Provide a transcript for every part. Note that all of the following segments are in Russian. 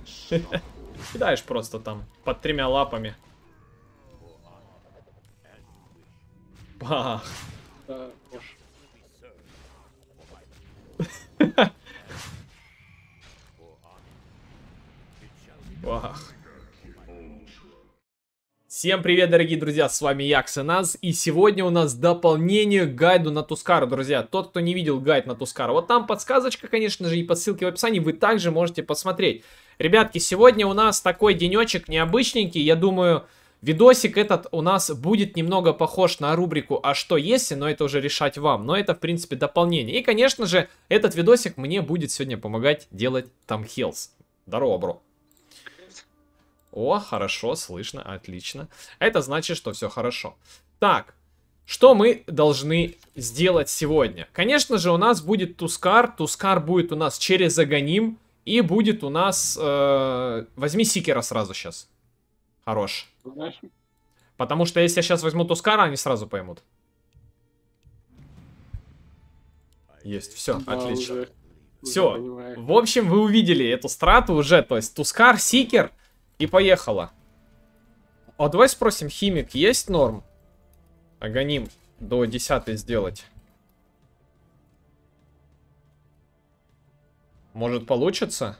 Кидаешь просто там под 3 лапами. Бах. Да, уж. Бах. Всем привет, дорогие друзья, с вами я, Ксеназ, и сегодня у нас дополнение к гайду на Тускару, друзья. Тот, кто не видел гайд на Тускару, вот там подсказочка, конечно же, и по ссылке в описании вы также можете посмотреть. Ребятки, сегодня у нас такой денечек необычненький, я думаю, видосик этот у нас будет немного похож на рубрику «А что если?», но это уже решать вам, но это, в принципе, дополнение. И, конечно же, этот видосик мне будет сегодня помогать делать Том Хиллс. Здорово, бро. О, хорошо, слышно, отлично. Это значит, что все хорошо. Так, что мы должны сделать сегодня? Конечно же, у нас будет Тускар. Тускар будет у нас через Аганим. И будет у нас... возьми Сикера сразу сейчас. Хорош. Потому что если я сейчас возьму Тускара, они сразу поймут. Есть, все, да, отлично. Все, в общем, вы увидели эту страту уже. То есть Тускар, Сикер... И поехала. А давай спросим, химик есть норм? Аганим до 10 сделать. Может получится?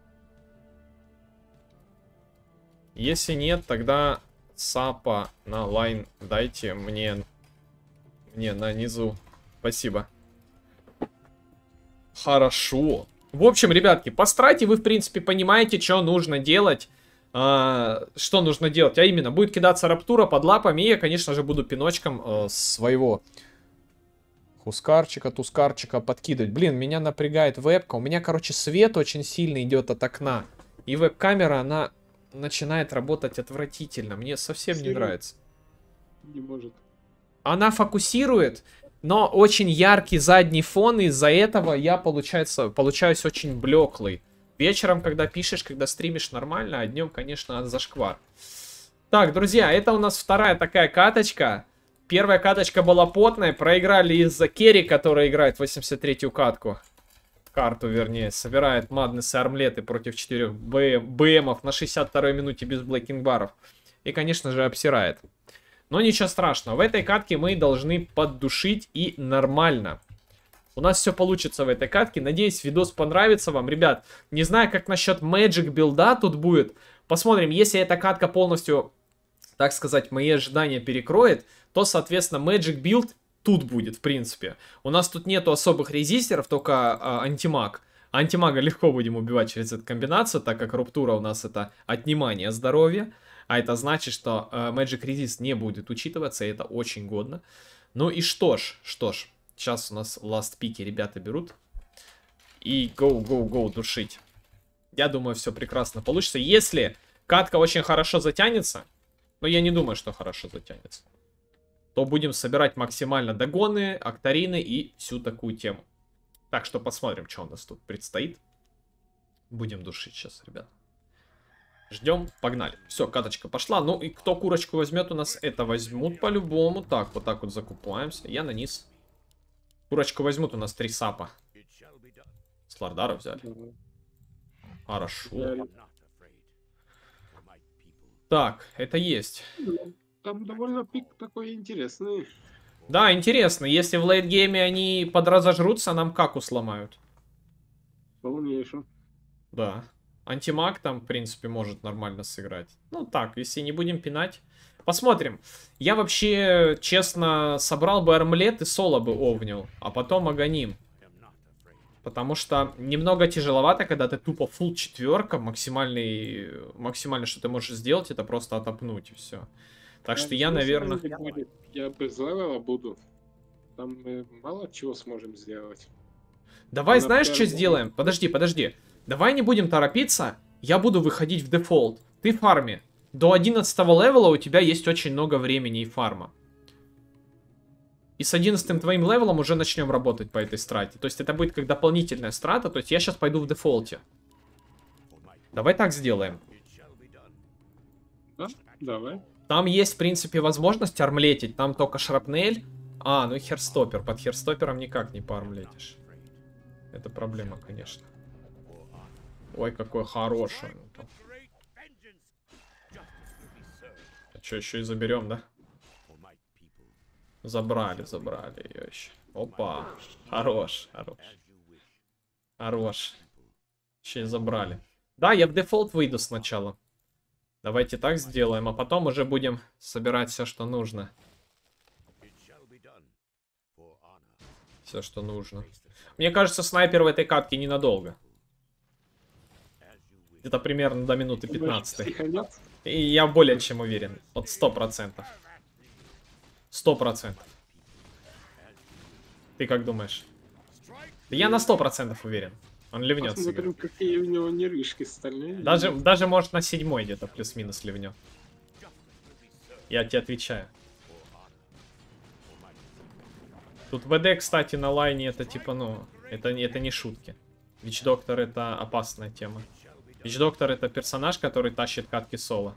Если нет, тогда сапа на лайн дайте мне на низу. Спасибо. Хорошо. В общем, ребятки, по страте вы, в принципе, понимаете, что нужно делать. Что нужно делать? А именно, будет кидаться Раптура под лапами, и я, конечно же, буду пиночком своего Тускарчика подкидывать. Блин, меня напрягает вебка. У меня, короче, свет очень сильно идет от окна. И веб-камера, она начинает работать отвратительно. Мне совсем не нравится. Не может. Она фокусирует, но очень яркий задний фон, и из-за этого я, получаюсь очень блеклый. Вечером, когда пишешь, когда стримишь, нормально, а днем, конечно, зашквар. Так, друзья, это у нас вторая такая каточка. Первая каточка была потная, проиграли из-за керри, который играет 83-ю катку. Карту, вернее, собирает Маднес и Армлеты против 4 БМов на 62-й минуте без блэкинг-баров. И, конечно же, обсирает. Но ничего страшного, в этой катке мы должны поддушить и нормально. У нас все получится в этой катке. Надеюсь, видос понравится вам. Ребят, не знаю, как насчет Magic билда тут будет. Посмотрим, если эта катка полностью, так сказать, мои ожидания перекроет, то, соответственно, Magic билд тут будет, в принципе. У нас тут нету особых резистеров, только антимаг. Антимага легко будем убивать через эту комбинацию, так как Руптура у нас это отнимание здоровья. А это значит, что Magic Resist не будет учитываться, и это очень годно. Ну и что ж. Сейчас у нас ласт пики ребята берут. И go душить. Я думаю, все прекрасно получится. Если катка очень хорошо затянется, но я не думаю, что хорошо затянется, то будем собирать максимально догоны, акторины и всю такую тему. Так что посмотрим, что у нас тут предстоит. Будем душить сейчас, ребят. Ждем, погнали. Все, каточка пошла. Ну и кто курочку возьмет у нас, это возьмут по-любому. Так, вот так вот закупаемся. Я на низ. Курочку возьмут у нас 3 сапа. С Лордара взяли. Хорошо. Так, это есть. Там довольно пик такой интересный. Да, интересно. Если в лейтгейме они подразожрутся, нам каку сломают. Полнейшим. Да. Антимаг там, в принципе, может нормально сыграть. Ну так, если не будем пинать. Посмотрим. Я вообще, честно, собрал бы Армлет и соло бы овнил, а потом Аганим. Потому что немного тяжеловато, когда ты тупо фулл четверка, максимально, что ты можешь сделать, это просто отопнуть и все. Так что я, наверное... Я без левела буду. Там мы мало чего сможем сделать. Давай, знаешь, что сделаем? Подожди. Давай не будем торопиться. Я буду выходить в дефолт. Ты фарми. До 11 левела у тебя есть очень много времени и фарма. И с 11 твоим левелом уже начнем работать по этой страте. То есть это будет как дополнительная страта. То есть я сейчас пойду в дефолте. Давай так сделаем. Да? Давай. Там есть, в принципе, возможность армлетить. Там только шрапнель. А, ну и херстоппер. Под херстопером никак не поармлетишь. Это проблема, конечно. Ой, какой хороший. А что, еще и заберем, да? Забрали ее еще. Опа. Хорош. Хорош. Еще и забрали. Да, я в дефолт выйду сначала. Давайте так сделаем, а потом уже будем собирать все, что нужно. Все, что нужно. Мне кажется, снайпер в этой катке ненадолго. Где-то примерно до минуты 15. И я более чем уверен. Вот 100%. 100%. Ты как думаешь? Я на 100% уверен. Он ливнет. Посмотрим, какие у него нервишки стальные. Даже может на 7-й где-то плюс-минус ливнет. Я тебе отвечаю. Тут ВД, кстати, на лайне это типа, ну, это не шутки. Вич-доктор это опасная тема. Вич-доктор это персонаж, который тащит катки соло.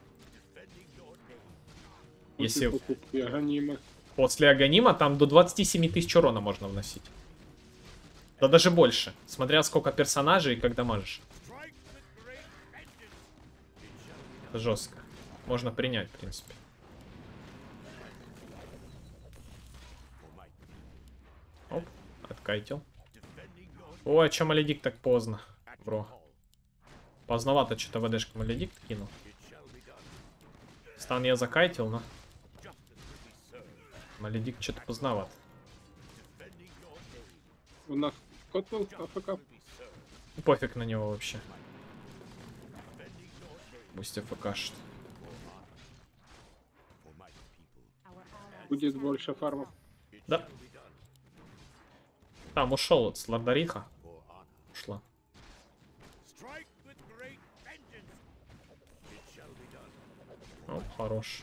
Если после Аганима там до 27 тысяч урона можно вносить. Да даже больше. Смотря сколько персонажей и как дамажишь. Это жестко. Можно принять, в принципе. Оп, откайтил. Ой, а чё Маледик так поздно, бро? Поздновато что-то ВДшка Маледик кинул. Стан я закайтил, но... Маледик что-то поздноват. У нас кот был АФК. Пофиг на него вообще. Пусть АФКшит. Будет больше фармов. Да. Там ушел от Слардариха. Ушла. О, хорош.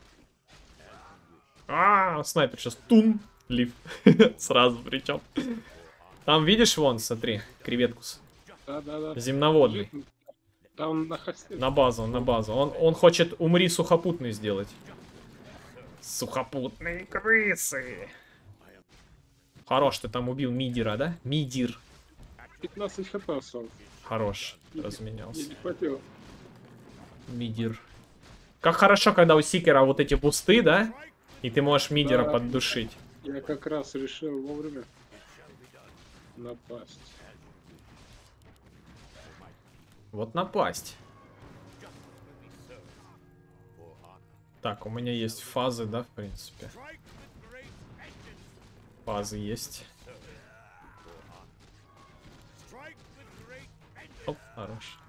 Снайпер сейчас тун. Лив. Сразу причем. Там видишь, вон, смотри, креветкус. Да. Земноводный. Там на хосте. На базу. Он хочет умри сухопутный сделать. Сухопутные крысы. Хорош, ты там убил мидера, да? Мидир. 15 хп осталось. Хорош, разменялся. Не хватило. Мидир. Как хорошо, когда у Сикера вот эти бусты, да? И ты можешь мидера поддушить. Я как раз решил вовремя напасть. Вот напасть. Так, у меня есть фазы, да, в принципе. Фазы есть. Оп, хорош.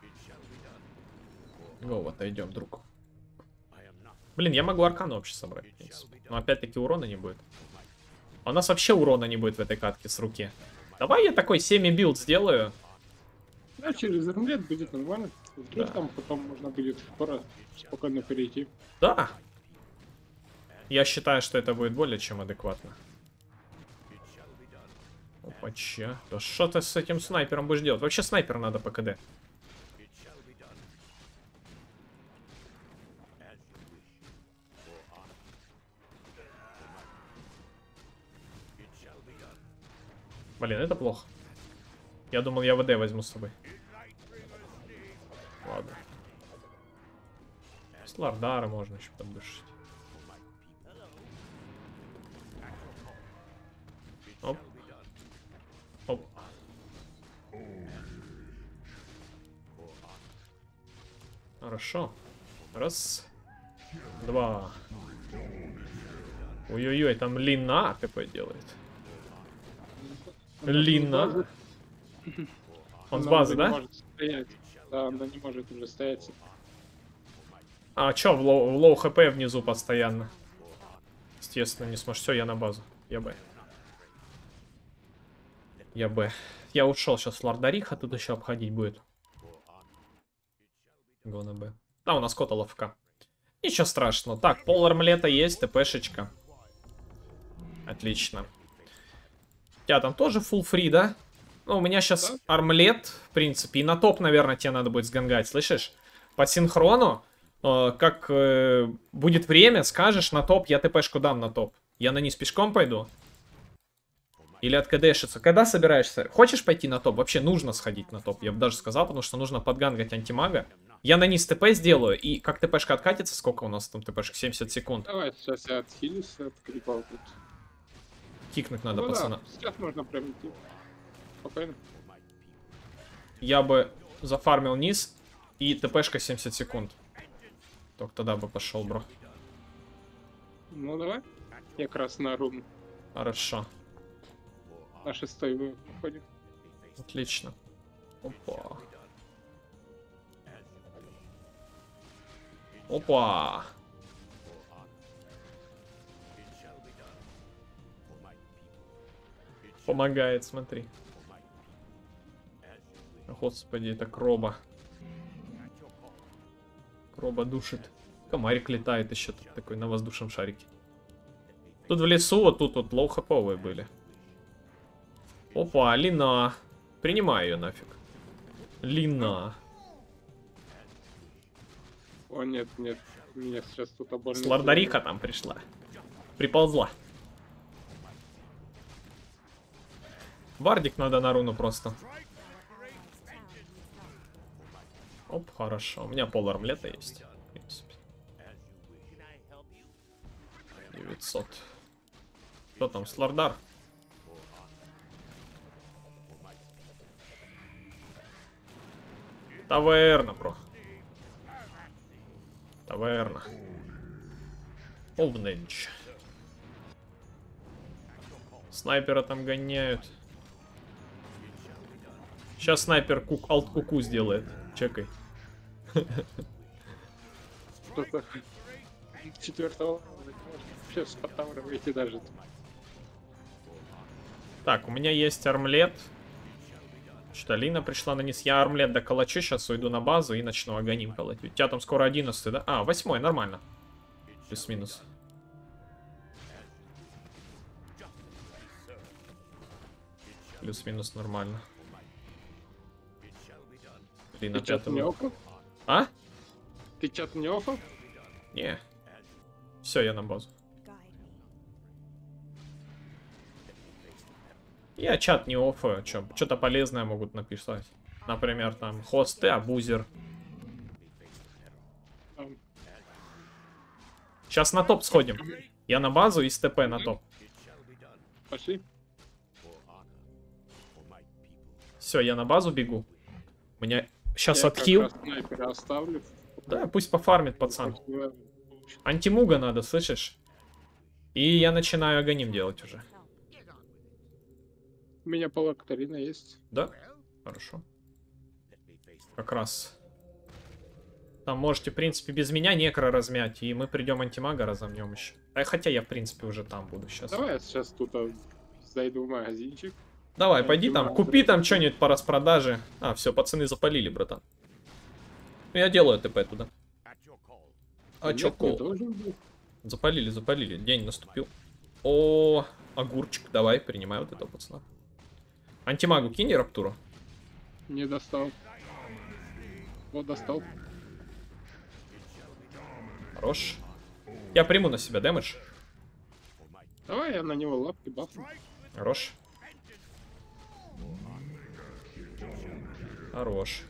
Вот, отойдем, друг. Блин, я могу аркану вообще собрать, в принципе. Но опять-таки урона не будет. А у нас вообще урона не будет в этой катке с руки. Давай я такой семи-билд сделаю. Да, через рулет будет нормально. Да. Там потом можно будет пора спокойно перейти. Да. Я считаю, что это будет более чем адекватно. Опача. Да что ты с этим снайпером будешь делать? Вообще снайпер надо по КД. Блин, это плохо. Я думал, я ВД возьму с собой. Ладно. С Лардара можно еще поддушить. Оп. Оп. Хорошо. Раз. Два. Ой-ой-ой, там Лина ТП делает. Лина. Он с базы, да? Да, она не может уже стоять. А чё, в лоу хп внизу постоянно? Естественно, не сможешь. Все, я на базу. Я Б. Я Б. Я ушел сейчас с Лардариха, тут еще обходить будет. Го на Б. Да, у нас кот ЛФК. Ничего страшного. Так, пол армлета есть, ТПшечка. Отлично. У тебя там тоже full free, да? Ну, у меня сейчас армлет, в принципе. И на топ, наверное, тебе надо будет сгангать, слышишь? По синхрону, как будет время, скажешь на топ, я ТПшку дам на топ. Я на низ пешком пойду. Или откдшиться. Когда собираешься? Хочешь пойти на топ? Вообще нужно сходить на топ. Я бы даже сказал, потому что нужно подгангать антимага. Я на низ ТП сделаю, и как ТПшка откатится, сколько у нас там ТПшка? 70 секунд. Давай, сейчас я отхилюсь от крипа тут. Кикнуть надо, Ну пацана. да, сейчас можно прям идти. Спокойно. Я бы зафармил низ, и ТПшка 70 секунд. Только тогда бы пошел, бро. Ну давай. Я как раз на рун. Хорошо. На 6-й выходим. Отлично. Опа. Опа. Помогает, смотри. Господи, это Кроба. Кроба душит. Комарик летает еще тут такой на воздушном шарике. Тут в лесу, вот тут вот лоу-хаповые были. Опа, Лина. Принимаю ее нафиг. Лина. О, нет, нет. Меня сейчас тут обольно. Слардарика там пришла. Приползла. Вардик надо на руну просто. Оп, хорошо. У меня пол армлета есть. В принципе. 900. Кто там? Слардар? Таверна, бро. Таверна. Овненч. Снайпера там гоняют. Сейчас снайпер алт-куку сделает. Чекай. Кто-то 4-го. Сейчас по тауру выйти даже. Так, у меня есть армлет. Что-то Лина пришла на низ. Я армлет доколочу, сейчас уйду на базу и начну агоним колоть. У тебя там скоро 11, да? А, 8, нормально. Плюс-минус. Плюс-минус нормально. Лина Ты чат не 5. офал? А? Ты чат не офал? Не. Все, я на базу. Я чат не оффаю, что-то полезное могут написать. Например, там, хосты, абузер. Сейчас на топ сходим. Я на базу и с ТП на топ. Пошли. Все, я на базу бегу. У меня сейчас Я отхил. как раз снайпера оставлю. Да, пусть пофармит, пацан. Антимуга надо, слышишь? И я начинаю агоним делать уже. У меня полакторина есть. Да? Хорошо. Как раз. Там можете, в принципе, без меня некро размять, и мы придем антимага разомнем еще. А хотя я, в принципе, уже там буду сейчас. Давай я сейчас тут зайду в магазинчик. Давай, пойди там, купи там что-нибудь по распродаже. А, все, пацаны запалили, братан. Я делаю ТП туда. А чё, кол? Запалили, запалили. День наступил. О, огурчик. Давай, принимай вот этого пацана. Антимагу кинь раптуру. Не достал. Вот достал. Хорош. Я приму на себя дэмэдж. Давай я на него лапки бафну. Хорош. Хорош.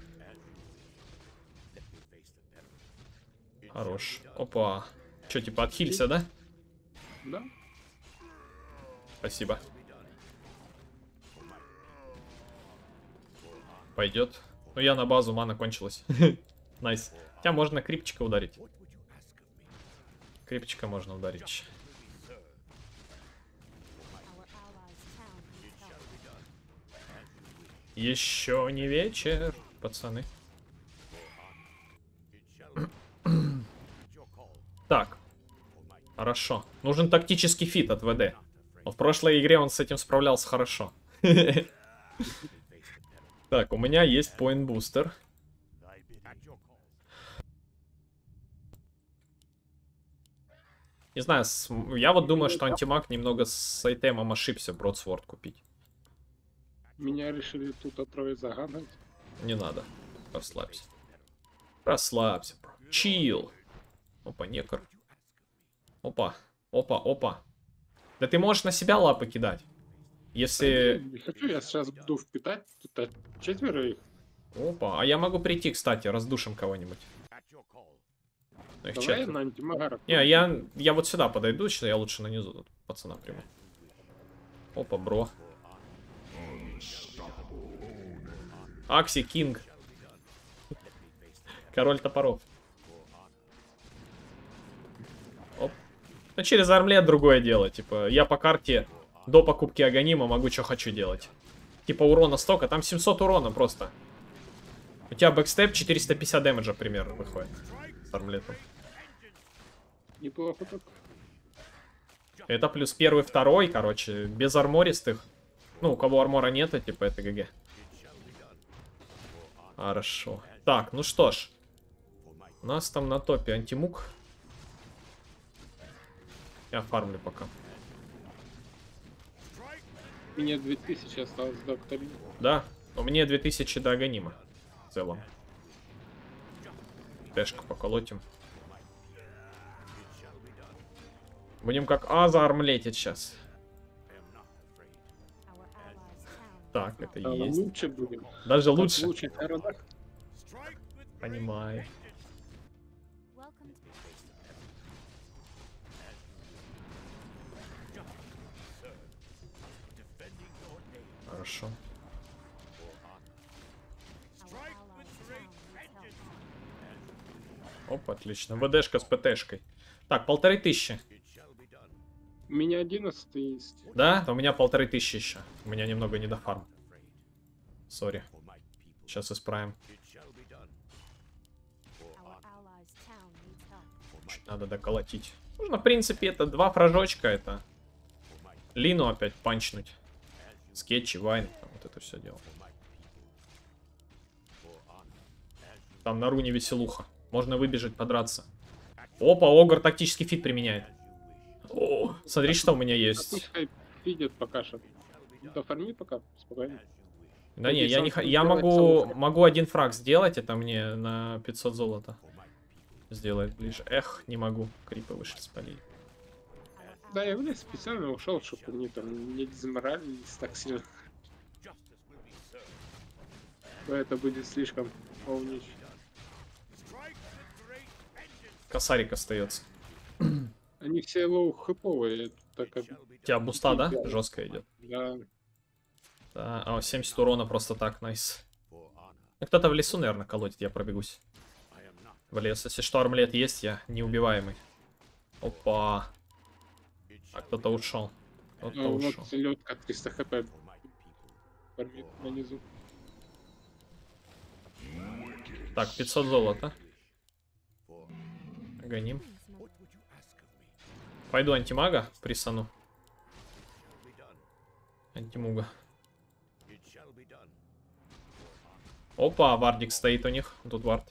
Хорош. Опа. Че, типа отхилься, да? Да. Спасибо. Пойдет. Ну я на базу, мана кончилась. Найс. Хотя можно крипчика ударить. Крипчика можно ударить. Еще не вечер, пацаны. Так. Хорошо. Нужен тактический фит от ВД. Но в прошлой игре он с этим справлялся хорошо. Так, у меня есть point booster. Не знаю, я вот думаю, что антимаг немного с айтемом ошибся бродсворд купить. Меня решили тут трое заганать. Не надо. Расслабься. Расслабься, бро. Чил. Опа, некор. Опа. Опа, опа. Да ты можешь на себя лапы кидать. Если... Не хочу, я сейчас буду впитать тут 4 их. Опа, а я могу прийти, кстати, раздушим кого-нибудь. Их Давай 4. на антимагара. Не, я вот сюда подойду, что я лучше нанизу тут пацана приму. Опа, бро. Акси Кинг. Король топоров. Оп. Ну, через армлет другое дело. Типа, я по карте до покупки Аганима могу что хочу делать. Типа, урона столько, там 700 урона просто. У тебя бэкстеп 450 дэмэджа примерно выходит с армлетом. Неплохо так. Это плюс первый, второй, короче, без армористых. Ну, у кого армора нет, типа, это ГГ. Хорошо. Так, ну что ж. У нас там на топе антимук. Я фармлю пока. Мне 2000 осталось до Октавина. Да, у меня 2000 до Аганима. В целом. Тэшку поколотим. Будем как Аза армлетить сейчас. Так, это А есть. лучше будем. Даже Как в лучше. лучших городах. Понимаю. Хорошо. Оп, отлично. ВДшка с ПТшкой. Так, 1500. У меня 11 есть. Да? У меня 1500 еще. У меня немного не до фарм. Сори. Сейчас исправим. Чуть надо доколотить. Нужно, в принципе, это 2 фражочка. Это Лину опять панчнуть. Скетчи, Вайн. Вот это все дело. Там на руне веселуха. Можно выбежать, подраться. Опа, Огр тактический фит применяет. О, смотри, что у меня есть. Пускай видят пока что. Дофарми пока, спокойно. Да не, я могу один фраг сделать, это мне на 500 золота сделает ближе. Эх, не могу, крипы вышли, спалили. Да, я в лес специально ушел, чтобы они там не дезморалились так сильно. Это будет слишком полнич. Косарик остается. Они все лоу-хэповые, так как... У тебя буста, да? Жестко идет. Да. Да, а 70 урона просто так, найс. Ну, кто-то в лесу, наверное, колотит, я пробегусь. В лес, если что, армлет есть, я неубиваемый. Опа. А кто-то ушел. Кто-то ушел. Вот лёдка 300 хп фармит внизу. Так, 500 золота. Гоним. Пойду антимага присану. Антимуга. Опа, вардик стоит у них. Тут вард.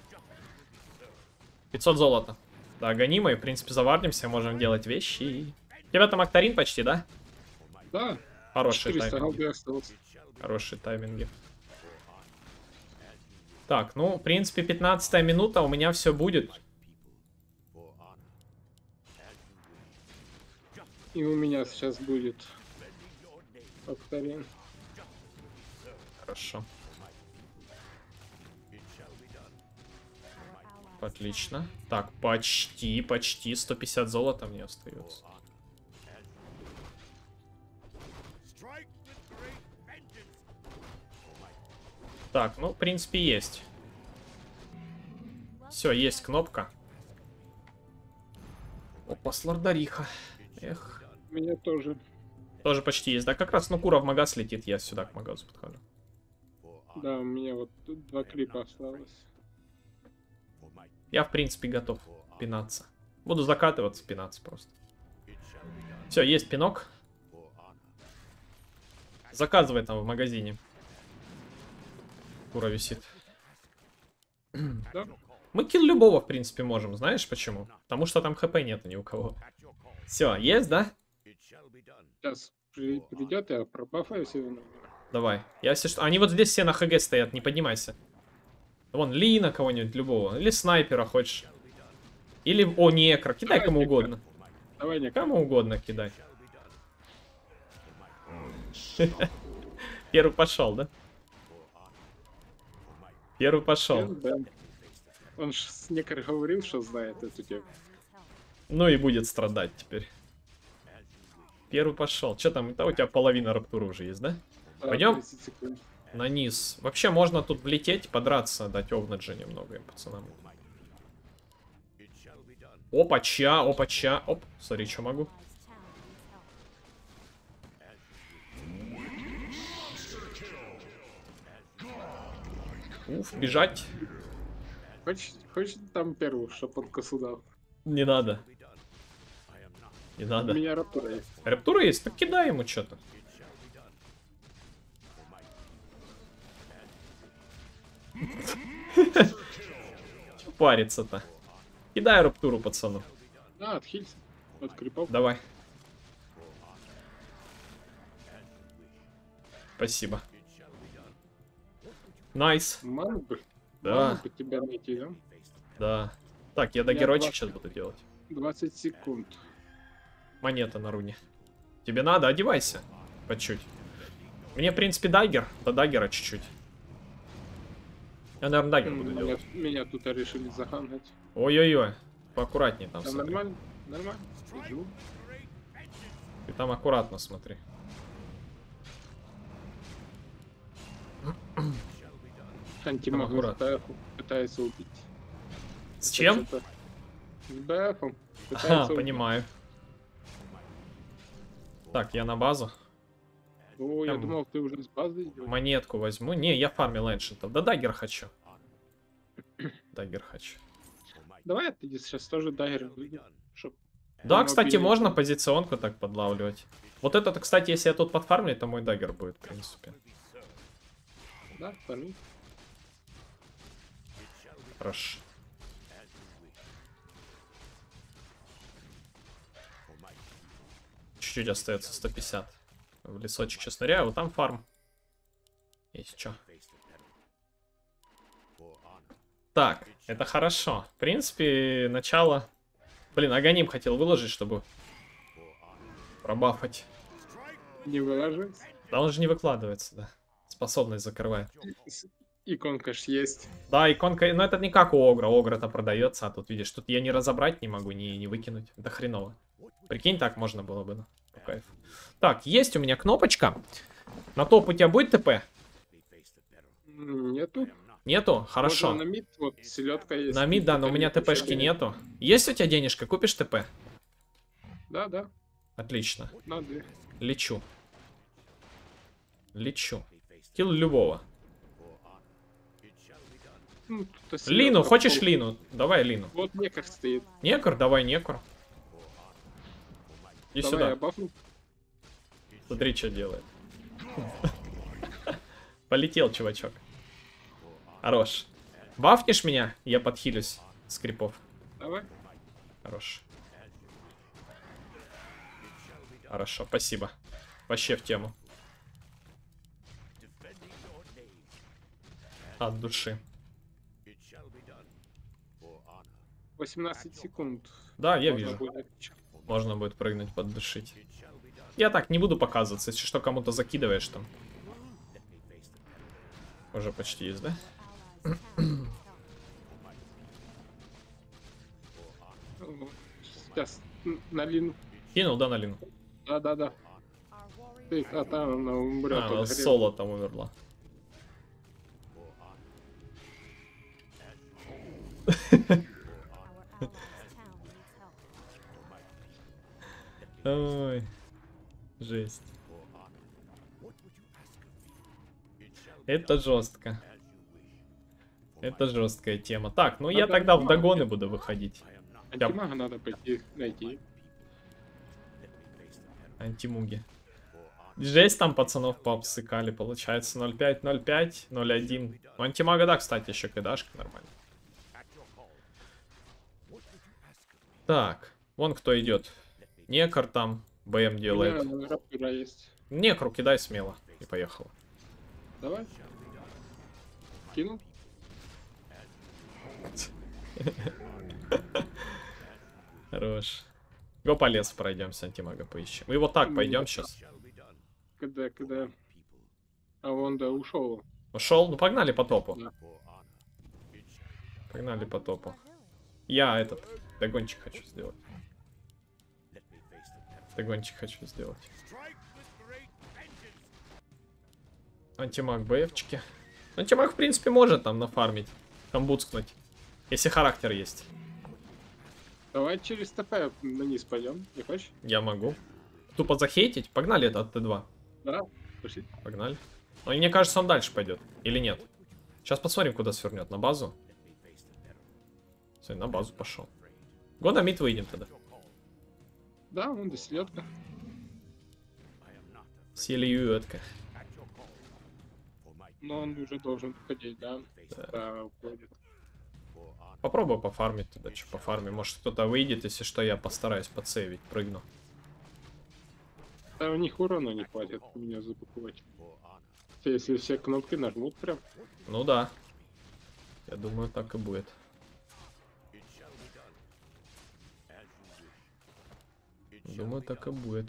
500 золота. Да, гоним, и в принципе завардимся, можем делать вещи. У тебя там Актарин почти, да? Да. Хорошие 400 тайминги. голды осталось. Хорошие тайминги. Так, ну, в принципе, 15 минута, у меня все будет. И у меня сейчас будет Октавин. Хорошо. Отлично. Так, почти 150 золота мне остается. Так, ну, в принципе, есть. Все, есть кнопка. Опа, Слардариха. Эх. У меня тоже. Тоже почти есть. Да, как раз Нукура в магаз летит, я сюда к магазу подхожу. Да, у меня вот тут 2 клипа осталось. Я, в принципе, готов пинаться. Буду закатываться, пинаться просто. Все, есть пинок. Заказывай там в магазине. Кура висит. Да? Мы килл любого, в принципе, можем. Знаешь почему? Потому что там хп нет ни у кого. Все, есть, да? Сейчас придет, я пробафаю себе. Давай. Я если что... Они вот здесь все на ХГ стоят, не поднимайся. Вон, Лина кого-нибудь, любого. Или снайпера хочешь. Или, о, некро. Кидай кому угодно. Давай, не Кому угодно кидай. Первый пошел, да? Первый пошел. Да. Он ж с некор говорил, что знает эту тему. Ну и будет страдать теперь. Первый пошел. Что там? Да, у тебя половина раптуры уже есть, да? Да, Пойдем 30 секунд. на низ. Вообще можно тут влететь, подраться, дать овнаджи немного им, пацанам. Опача, опача. Оп, смотри, что могу. Уф, бежать. Хочешь там первую, чтоб он косу дал? Не надо. Не У надо. меня раптура есть. Раптура есть? Так кидай ему что-то. Чё париться-то? Кидай раптуру, пацану. Да, отхилься. От крипов. Давай. Спасибо. Найс. Ману бы. Да. Ману бы тебя найти, да? Да. Так, я дагерочек сейчас буду делать. 20 секунд. Монета на руне. Тебе надо? Одевайся. По чуть. Мне, в принципе, дагер. До дагера чуть-чуть. Я, наверное, дагер буду делать. Меня тут решили захангать. Ой-ой-ой. Поаккуратнее там Да, смотри. нормально? Нормально. Иду. Ты там аккуратно смотри. Антимаг аккуратно. пытается убить. С чем? Что-то С БФом. Ага, Пытается убить. понимаю. Так, я на базу. О, я Там думал, ты уже с базы идешь. Монетку возьму. Не, я фармил эншентов. Да дагер хочу. Дагер хочу. Давай ты сейчас тоже дагер выйдем, чтоб Да, он кстати, убили. можно позиционку так подлавливать. Вот это, кстати, если я тут подфармлю, то мой дагер будет, в принципе. Да, фарми. Хорошо. Чуть-чуть остается 150. В лесочек сейчас ныряю, вот там фарм. Есть что. Так, это хорошо. В принципе, начало... Блин, Аганим хотел выложить, чтобы пробафать. Не выложись. Да он же не выкладывается, да. Способность закрывает. Иконка ж есть. Да, иконка, но это не как у Огра. Огр это продается, а тут, видишь, тут я не разобрать не могу, не выкинуть. Это хреново. Прикинь, так можно было бы, да. По кайфу. Так, есть у меня кнопочка. На топ у тебя будет ТП? Нету. Нету? Хорошо. Можно на мид, вот селедка есть. На мид, да, но у меня ТПшки нету. Есть у тебя денежка? Купишь ТП? Да, да. Отлично. На 2. Лечу. Лечу. Килл любого. Ну, тут Лину, селедка хочешь пол- Лину? Давай Лину. Вот некор стоит. Некор? Давай Некор. И Давай сюда. я бафну. Смотри, что делает. Полетел, чувачок. Хорош. Бафнешь меня? Я подхилюсь с крипов. Давай. Хорош. Хорошо, спасибо. Вообще в тему. От души. 18 секунд. Да, я Можно вижу. будет. Можно будет прыгнуть, поддушить. Я так не буду показываться, если что, кому-то закидываешь там. Уже почти есть, да? Сейчас на Лину. Кинул, да, на Лину? Да, да, да. Ты, там она умрет. А, она соло там умерла. Ой, жесть. Это жестко. Это жесткая тема. Так, ну я тогда в догоны буду выходить. Антимага надо пойти найти. Антимуги. Жесть там пацанов пообсыкали. Получается 0.5, 0.5, 0.1. Ну антимага, да, кстати, еще кидашка нормально. Так, вон кто идет. Некор там, БМ делает. У меня раптура есть. Некру кидай смело. И поехал. Давай. Кинул. Хорош. Го по лесу пройдемся, антимага поищем. Мы вот так пойдем сейчас. Когда... А он, да, ушел. Ушел? Ну погнали по топу. Да. Погнали по топу. Я этот догончик хочу сделать. Догончик хочу сделать. Антимаг БФчики. Антимаг, в принципе, может там нафармить. Там бутскнуть. Если характер есть. Давай через ТП на низ пойдем. Не хочешь? Я могу. Тупо захейтить? Погнали это от Т2. Да, пошли. Погнали. Но мне кажется, он дальше пойдет. Или нет? Сейчас посмотрим, куда свернет. На базу? Все, на базу пошел. Го на мид выйдем тогда. Да, он до селедка. Съели юетка. Но он уже должен уходить, да? Да. Да, уходит. Попробую пофармить тогда, что пофармим. Может кто-то выйдет, если что, я постараюсь подсейвить, прыгну. Да, у них урона не хватит меня заблоковать. Если все кнопки нажмут прям. Ну да. Я думаю, так и будет. Думаю, так и будет.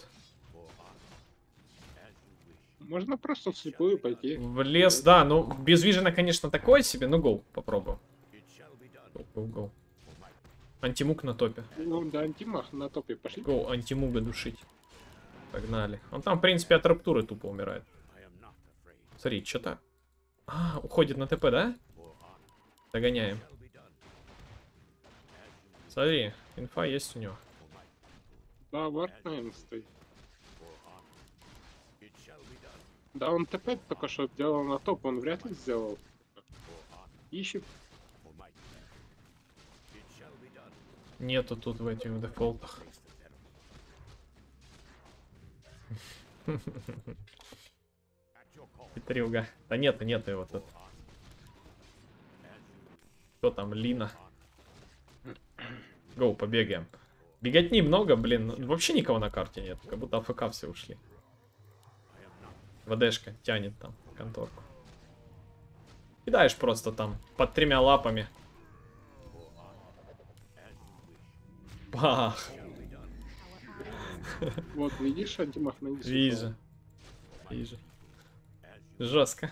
Можно просто вслепую пойти. В лес, да, ну без вижена, конечно, такое себе, но гоу, попробуем. Гоу. Антимук на топе. Ну да, антимах на топе пошли. Гоу, антимуга душить. Погнали. Он там, в принципе, от раптуры тупо умирает. Смотри, что-то... А, уходит на ТП, да? Догоняем. Смотри, инфа есть у него. Да, вард, наверное, стоит. Да, он ТП только что делал на топ, он вряд ли сделал. Ищет. Нету тут в этих дефолтах. Хитрюга. Да нет его тут. Кто там? Лина. Гоу, побегаем. Бегать немного, блин. Вообще никого на карте нет. Как будто АФК все ушли. ВДшка тянет там конторку. Кидаешь просто там под 3 лапами. Бах. Вот, видишь, антимах на низ. Вижу. Жестко.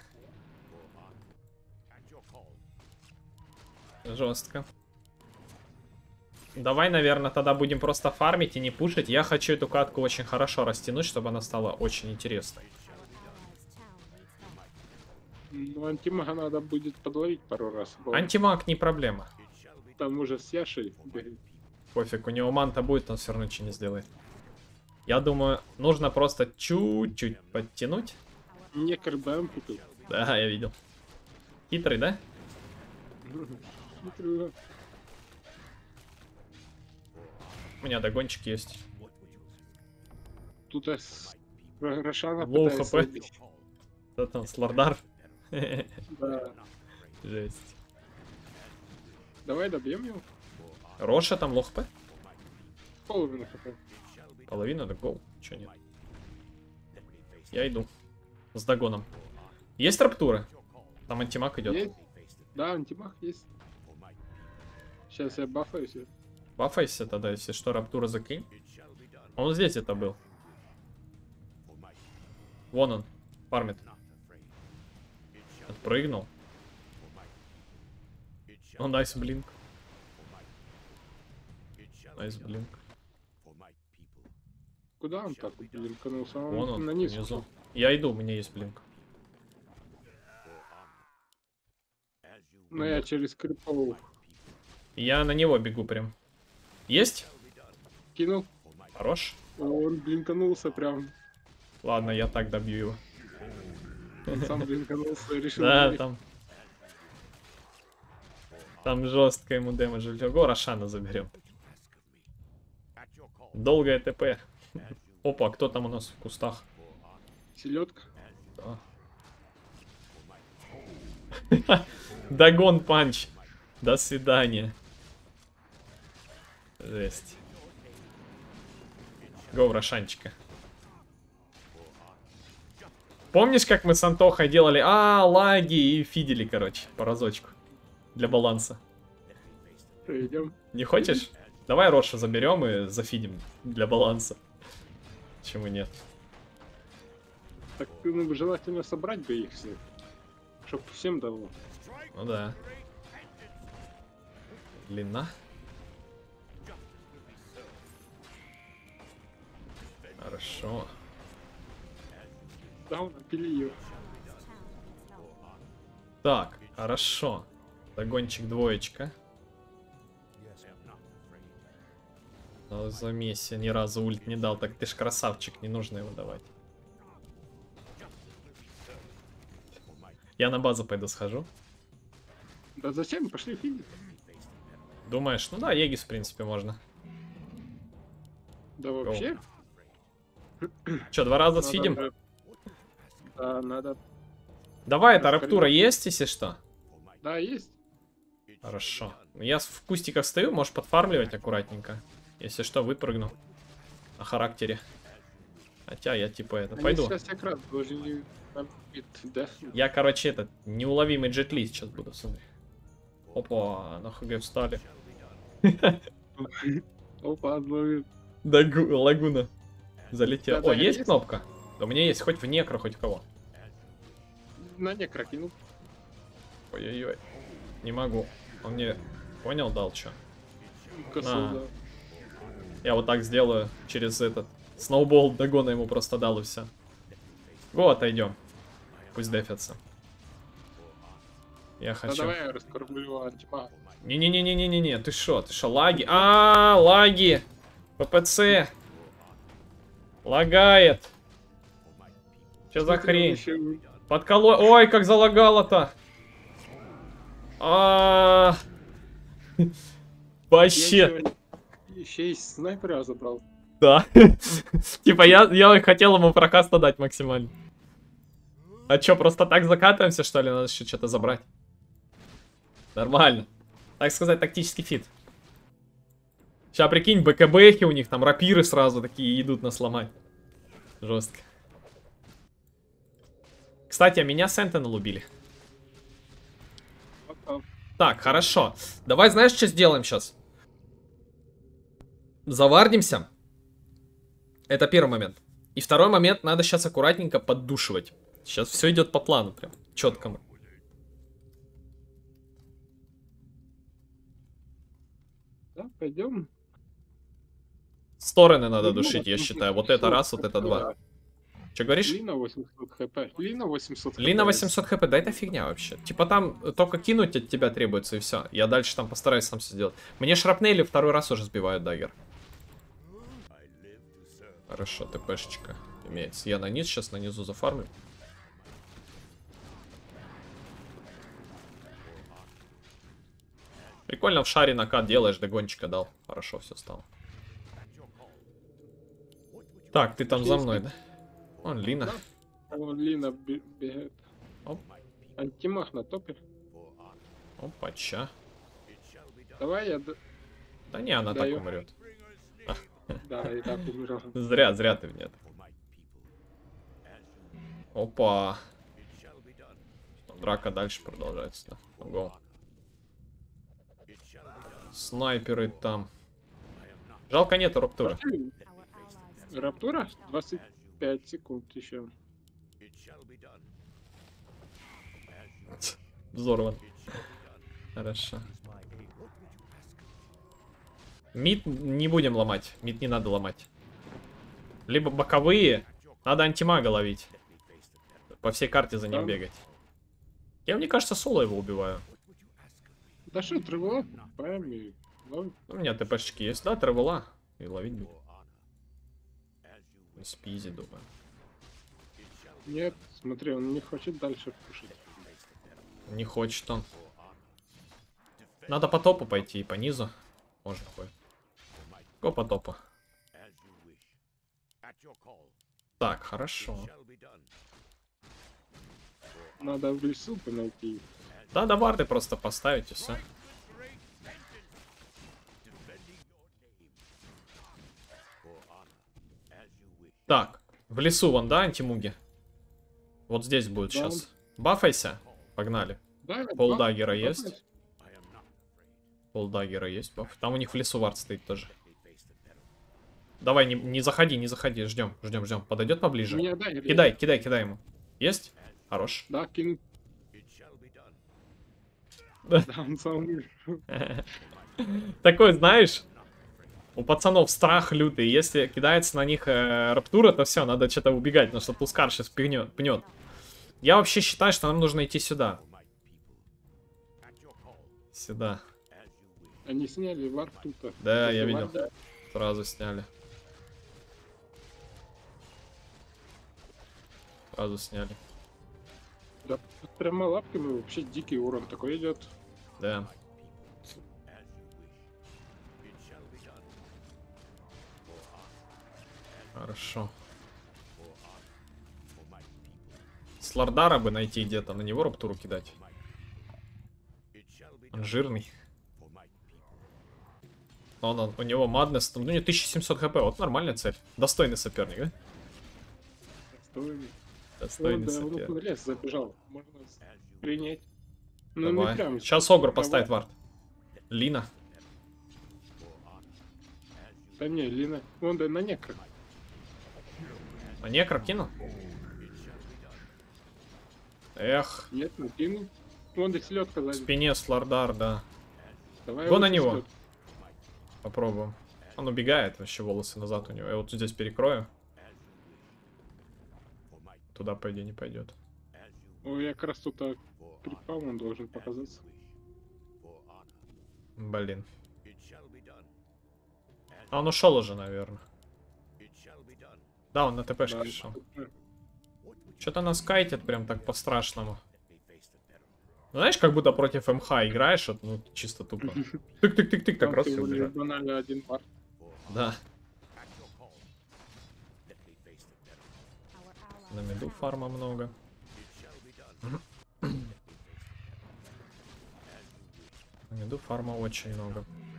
Жестко. Давай, наверное, тогда будем просто фармить и не пушить. Я хочу эту катку очень хорошо растянуть, чтобы она стала очень интересной. Ну, антимага надо будет подловить пару раз. Антимаг не проблема. Там уже с Яшей бегает. Пофиг, у него манта будет, он все равно ничего не сделает. Я думаю, нужно просто чуть-чуть подтянуть. Мне КРБМ купил. Да, я видел. Хитрый, да? Хитрый. У меня догончик есть. Тут Рошана Лоу пытается хп. убить. Кто там, Слардар? Да. Жесть. Давай добьем его. Роша там лох хп? Половину хп. Половина, да гол. Чё нет? Я иду. С догоном. Есть раптура? Там антимаг идет. Есть? Да, антимах есть. Сейчас я бафаюсь. Бафайся тогда, если что, раптура закинь. Он здесь это был. Вон он. Фармит. Отпрыгнул. О, найс блинк. Найс блинк. Куда он так блинканулся? Вон он, на низ. внизу. Я иду, у меня есть блинк. Но я через крипов Я на него бегу прям. Есть? кинул. Хорош. Он блинканулся прям. Ладно, я так добью его. Он сам блинканулся и решил. Да, убить. там жестко ему дэмэдж. Го, Рошана заберем. Долгое ТП. Опа, кто там у нас в кустах? Селедка. Да. Дагон панч. До свидания. Жесть. Го, Рошанчика. Помнишь, как мы с Антохой делали? Лаги и фидели, короче, по разочку. Для баланса. Идем. Не хочешь? Давай Роша заберем и зафидим для баланса. Почему нет? Так, ну, желательно собрать бы их всех. Чтоб всем дало. Ну да. Длина. Хорошо. Да, напили ее. Так, хорошо. Догончик двоечка. Но за Месси ни разу ульт не дал. Так ты ж красавчик, не нужно его давать. Я на базу пойду схожу. Да зачем? Пошли фидить. Думаешь? Ну да, Егис, в принципе, можно. Да вообще. Че, 2 раза Надо сфидим? уже- Да, надо. Давай, это Раскорячить. Раптура есть, если что? Да, есть. Хорошо. Я в кустиках стою, можешь подфармливать аккуратненько. Если что, выпрыгну. На характере. Хотя я типа это, Они пойду. сейчас как раз должны набить, да? Я, короче, этот, неуловимый джетли сейчас буду, смотри. Опа, на ХГ встали. Опа, отловил. Да, лагуна. Залетел. Да, О, да, есть есть. кнопка? Да у меня есть, хоть в некро, хоть в кого. На некро кинул. Ой-ой-ой. Не могу. Он мне, понял, дал что? Косу, На. да. Я вот так сделаю через этот. Сноубол догона ему просто дал и все. Го, отойдем. Пусть дефятся. Я Да хочу. давай я раскормлю антимага. Не-не-не-не-не-не, ты шо, лаги? Лаги! ППЦ! Лагает! Че за хрень? Подколо... Ой, как залагало-то! Вообще! Еще и снайпера забрал. Да. Типа я хотел ему прокаста дать максимально. А чё, просто так закатываемся, что ли? Надо еще что-то забрать. Нормально. Так сказать, тактический фит. Сейчас прикинь, БКБхи у них там, рапиры сразу такие идут нас ломать. Жестко. Кстати, а меня Сентинел убили. Так, хорошо. Давай, знаешь, что сделаем сейчас? Завардимся. Это первый момент. И второй момент, надо сейчас аккуратненько поддушивать. Сейчас все идет по плану прям, четкому. Да, пойдем. Стороны надо Ну, душить, я ну, считаю. ну, Вот это всё, раз, вот это два. да. Что говоришь? Лина 800 хп. Лина 800 хп. Лина 800 хп, да это фигня вообще. Типа там только кинуть от тебя требуется и все. Я дальше там постараюсь сам все сделать. Мне шрапнели второй раз уже сбивают даггер. Хорошо, ТПшечка имеется. Я на низ сейчас, на низу зафармлю. Прикольно в шаре накат делаешь, догончика дал. Хорошо все стало. Так, ты там за мной, да? Вон Лина. Да. Вон Лина бегает. Оп. Антимаг на топе. Опача. Давай я... Да не, она так Даю. умрет. Да, и так умирал. Зря ты в нет. Опа. Драка дальше продолжается. Да. Ого. Снайперы там. Жалко нету Раптура. Раптура? 25 секунд еще. Взорван. Хорошо. Мид не будем ломать. Мид не надо ломать. Либо боковые. Надо антимага ловить. По всей карте за ним Да. бегать. Я, мне кажется, соло его убиваю. Да что, тревела? Пойми. Ну, У меня ТПшечки есть. Да, тревела. И ловить будет. Спизи, думаю. нет, смотри, он не хочет дальше пушить. Не хочет он. Надо по топу пойти и по низу. Можно ходит. Го по топу. Так, хорошо. Надо в лесу найти. Да, до варды просто поставить и все. Так, в лесу вон, да, антимуги? Вот здесь будет Да, сейчас. Бафайся. Погнали. Да, Полдаггера да, есть? Полдаггера есть баф. Там у них в лесу вард стоит тоже. Давай, не заходи, не заходи. Ждем, ждем, ждем. Подойдет поближе. Меня дай, Кидай, кидай, кидай ему. Есть? Хорош. Да, кину. Да. Да, он сам умер. Такой, знаешь, у пацанов страх лютый. Если кидается на них раптура, то все, надо что-то убегать, потому что Тускар сейчас пнет. Я вообще считаю, что нам нужно идти сюда. Сюда. Они сняли варп тут-то. Да, я После видел. варда. Сразу сняли. Сразу сняли. Да, прямо лапками вообще дикий урон такой идет. Да. Хорошо. Слардара бы найти где-то, на него раптуру кидать. Он жирный. У него Маднес, ну, у него 1700 хп, вот нормальная цель. Достойный соперник, да? Достойный. Достойный Да, соперник. в лес забежал. Можно принять. Ну, Давай. не прям. Сейчас Огр Давай. поставит вард. Лина. Да не, Лина. Вон, да, на некро. А некро кинул? Эх. Нет, не кину. Вон, да, селедка В сзади. спине Слардар, да. Давай Го его на него. селедку. Попробуем. Он убегает, вообще волосы назад у него. Я вот здесь перекрою. Туда, по идее, не пойдет. Ой, я как раз тут припал, он должен показаться. Блин. А он ушел уже, наверное. Да, он на ТПшке Да, пришел. Что-то нас кайтит прям так по-страшному. Знаешь, как будто против МХ играешь, вот, ну, чисто тупо. Тык-тык-тык-тык, так Там раз и всего лишь убежал. банально один варп. Да. На миду фарма много. На миду фарма очень много.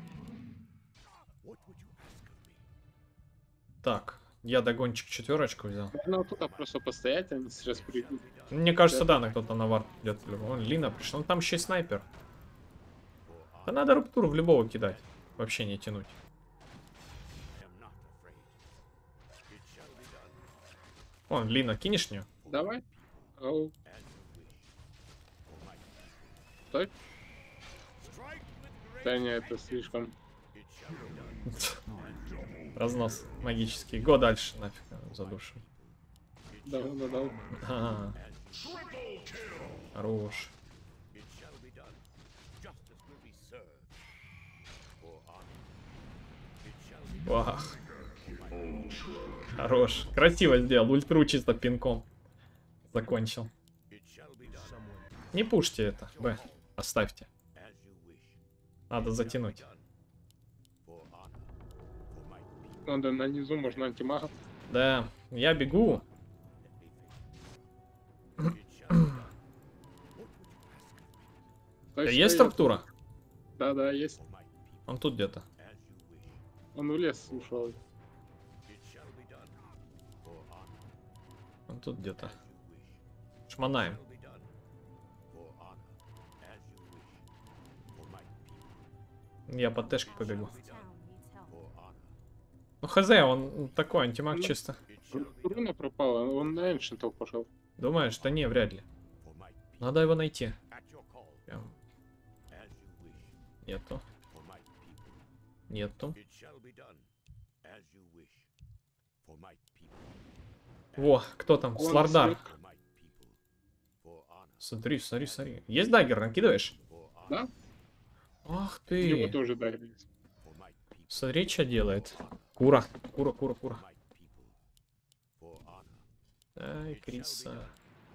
Так, я догончик четверочку взял. Ну, тут просто постоять, они сейчас придут. Мне кажется, да, на кто-то на вард идет. Вон, Лина пришел. Там еще и снайпер. Да надо руптуру в любого кидать. Вообще не тянуть. Вон, Лина, кинешь нее? Давай. Ау. Стой. Да не, это слишком. Разнос магический. Го дальше, нафиг, задушим. Да, да, да. Ага. Хорош. Вах. Хорош. Красиво сделал. Ультру чисто пинком. Закончил. Не пушьте это. Б. Оставьте. Надо затянуть. Надо на низу, можно антимага. Да, я бегу. Стой, Есть стой, структура? Да, да, есть. Он тут где-то. Он в лес ушел. Он тут где-то. Шманаем. Я под тэшку побегу. Ну хз, он такой антимаг Ну. чисто. Руна пропала, он на эншентов пошел. Думаешь? Да не, вряд ли. Надо его найти. Прям. Нету. Нету. Во, кто там? Вон Слардар. селедка. Смотри, смотри, смотри. Есть даггер, накидываешь? Да? Ах Его ты. тоже дали. Смотри, что делает. Кура. Кура, кура, кура. Ай, Криса.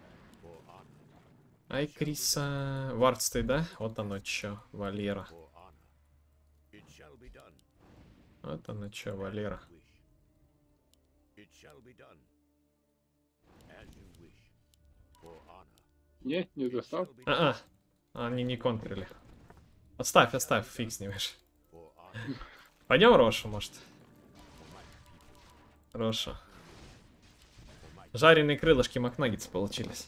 Ай, Криса. Вард стоит, да? Вот оно чё, Валера. Вот оно чё, Валера. Не достал. Они не контрили. Оставь, оставь, фиг снимешь. Пойдем Рошу, может. Роша. Жареные крылышки Макнаггетс получились.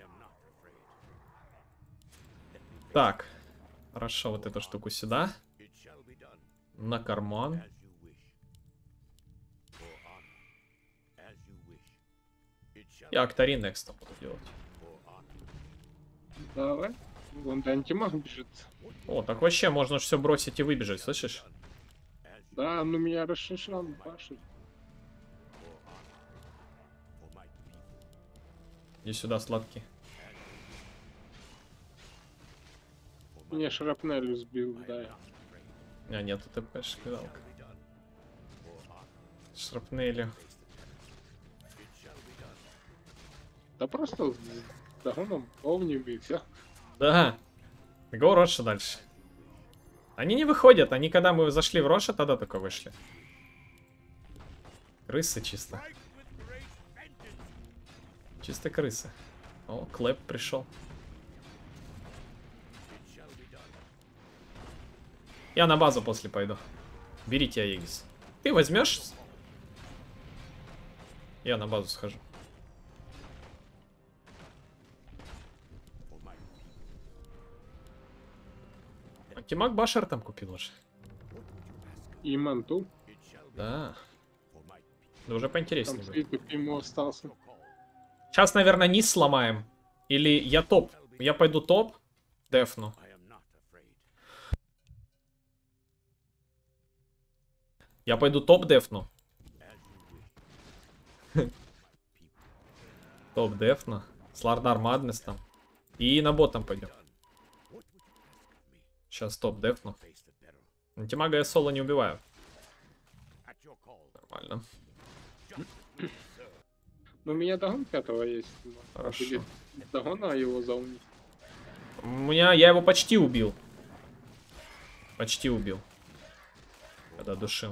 Так. Хорошо, вот эту штуку сюда. На карман. Я Актари Next буду делать. Давай. Вон антимаг бежит. О, так вообще можно все бросить и выбежать, слышишь? Да, ну меня расшишал, Паша. Иди сюда, сладкий. Мне шрапнелью сбил, да. А, нету ТП, шкидалка. Шрапнелью. Да просто с догоном овнем и все. Да. Го Роша дальше. Они не выходят, они когда мы зашли в Роша, тогда только вышли. Крысы чисто. Чисто крысы. О, Клэп пришел. Я на базу после пойду. Берите Аегис. Ты возьмешь? Я на базу схожу. Антимаг Башер там купил уже. И манту. Да. Да уже Там поинтереснее будет. свиток ему остался. Сейчас, наверное, низ сломаем. Или я топ. Я пойду топ. Дефну. Я пойду топ дефну. Топ дефну. Слардар Маднес там. И на бот там пойдем. Сейчас топ дефну. Антимага я соло не убиваю. Нормально. Ну, у меня догон 5-го есть. Хорошо. Будет догона, а его заунить. Я его почти убил. Почти убил. Когда душил.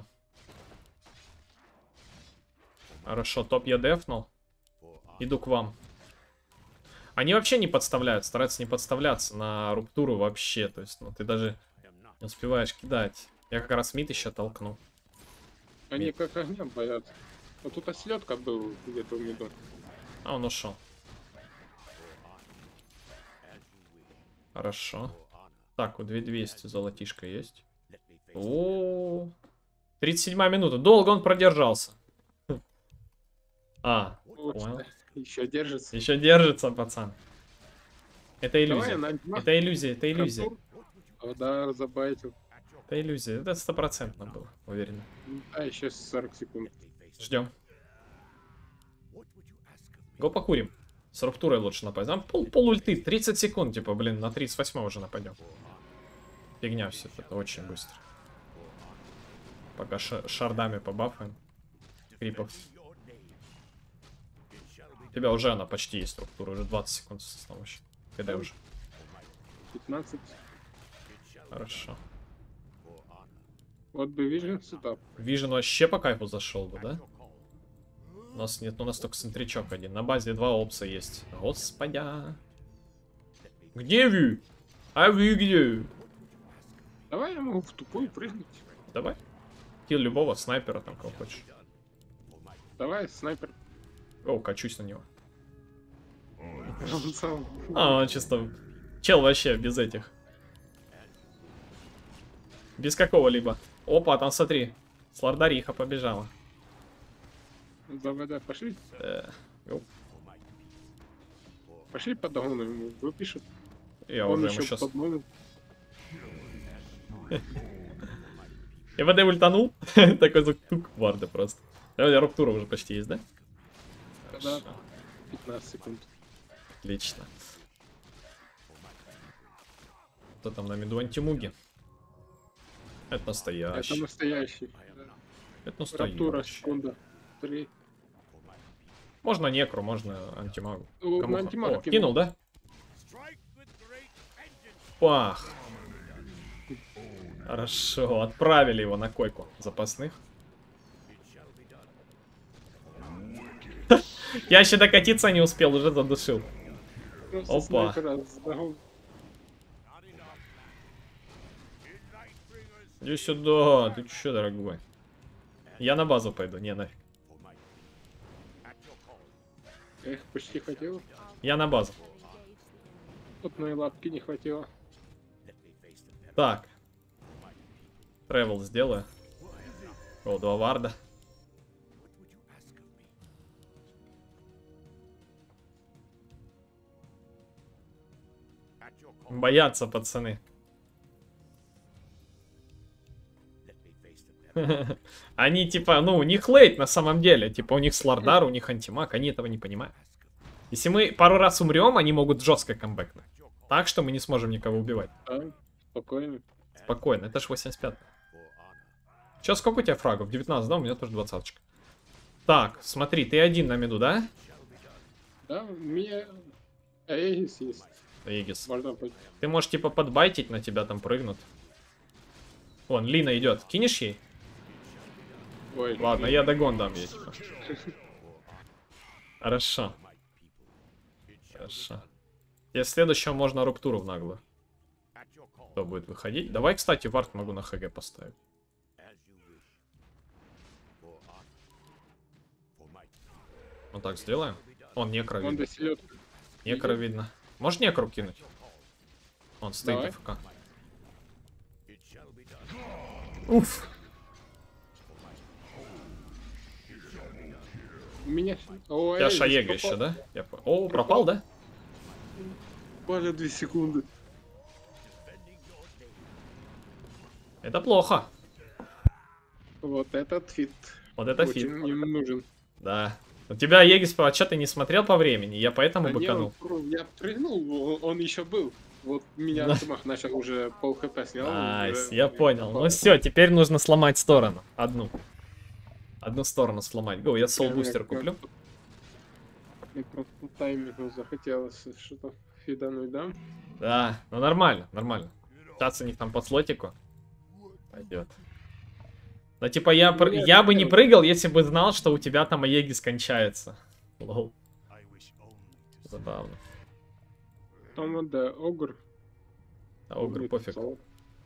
Хорошо, топ я дефнул. Иду к вам. Они вообще не подставляют, стараются не подставляться на руптуру вообще. То есть, ну ты даже не успеваешь кидать. Я как раз мид еще толкнул. Они как огня боятся. Вот тут ослетка был где-то в миду. А он ушел. Хорошо. Так, у 2200 золотишко есть. О, 37 минута. Долго он продержался. А, понял. Еще держится. Еще держится, пацан. Это Давай, иллюзия. на антимаг. Это иллюзия, это иллюзия. Раптур. О, да, забайтил. Это иллюзия. Это 100% было, уверен. А, еще 40 секунд. Ждем. Го покурим. С руптурой лучше напасть. Там пол ульты. 30 секунд, типа, блин, на 38 уже нападем. Фигня все это очень быстро. Пока шардами побафаем. Крипов. У тебя уже она почти есть структура. Уже 20 секунд с основного счета. Когда уже? 15. Хорошо. Вот бы Vision сюда. Вижен вообще по кайфу зашел бы, да? У нас нет, у нас только центричок один. На базе 2 опса есть. Господя. Где вы? А вы где? Давай я могу в тупую прыгнуть. Давай. Килл любого снайпера там, кого хочешь. Давай, снайпер. О, качусь на него. Он сам. А, он чисто... Чел вообще без этих. Без какого-либо. Опа, там смотри. Слардариха побежала. Давай, пошли. Йоу. Пошли по догону ему выпишет. Я Он уже ему еще сейчас... подмонит. Я ВД ультанул. Такой звук тук варда просто. Руптура уже почти есть, да? Да, 15 секунд. Отлично. Кто там на миду? Антимуги. Это настоящий. Это настоящий. Это настоящий. Раптура, секунда. 3. Можно некру, можно антимагу. Ну, Кому на антимаг О, кинул, да? Пах. Хорошо, отправили его на койку запасных. Я еще докатиться не успел, уже задушил. Просто Опа. снайпера с догон. Иди сюда, ты че, дорогой? Я на базу пойду, не, нафиг. Я их почти хотел. Я на базу. Одной лапки не хватило. Так. Тревел сделаю. О, 2 варда. Боятся пацаны. Они типа, ну, у них лейт на самом деле. Типа у них Слардар, у них антимаг, они этого не понимают. Если мы пару раз умрем, они могут жестко камбэкнуть. Так что мы не сможем никого убивать. Да, спокойно. Спокойно, это ж 85. Сейчас сколько у тебя фрагов? 19, да? У меня тоже 20-очка. Так, смотри, ты один на миду, да? Да, у меня Аегис есть. Эгис. Можно быть. Ты можешь типа подбайтить, на тебя там прыгнут. Вон, Лина идет. Кинешь ей? Ой, Ладно, я догон дам ей. Типа. Хорошо. Хорошо. Если следующего можно руктуру в наглую. Кто будет выходить? Давай, кстати, вард могу на ХГ поставить. Вот так сделаем. Он некро он видно. до селедки. Некро видно. Можешь некру кинуть? Он стоит Давай. АФК. Уф. У меня... О, Я Аегис Шаега пропал. еще, да? О, пропал, да? Боже, 2 секунды. Это плохо. Вот этот фит. Вот это Очень фит. им нужен. Да. У тебя Егис по отчету не смотрел по времени, я поэтому Да не, быканул. я прыгнул, он еще был. Вот меня Да. антимаг начал уже пол хп снял. Найс, уже- я понял. Ну все, теперь нужно сломать сторону. Одну. Одну сторону сломать. Го, я сол бустер куплю. Мне просто по таймингу захотелось что-то фидануть, да? Да, ну нормально, нормально. Сейчас у них там по слотику. Пойдет. Но типа я бы не прыгал, если бы знал, что у тебя там Аегис кончается. Лол. Забавно. Там вот, да, Огр. А Огр пофиг. Сол.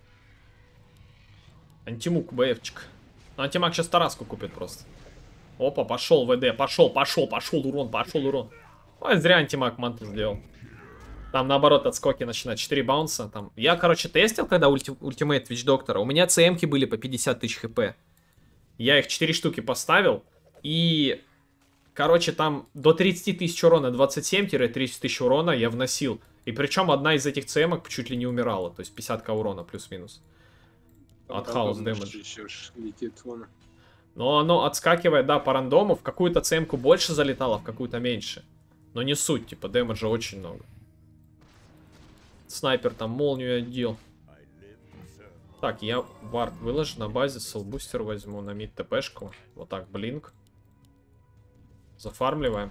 Антимук БФчик. Ну, антимаг сейчас Тараску купит просто. Опа, пошел ВД, пошел урон. Ой, зря антимаг манту сделал. Там наоборот отскоки начинают, 4 баунса. Там. Я, короче, тестил, когда ультимейт Вич Доктора. У меня ЦМки были по 50 тысяч хп. Я их 4 штуки поставил. И, короче, там до 30 тысяч урона, 27-30 тысяч урона я вносил. И причем одна из этих ЦМок чуть ли не умирала. То есть 50к урона плюс-минус. От хаус дэмэдж. Еще ж летит вон. Но оно отскакивает, да, по рандому. В какую-то ЦМку больше залетало, в какую-то меньше. Но не суть, типа, дэмэджа очень много. Снайпер там молнию одел. Так, я вард выложу на базе, солбустер возьму, на мид ТПшку. Вот так, блинк. Зафармливаем.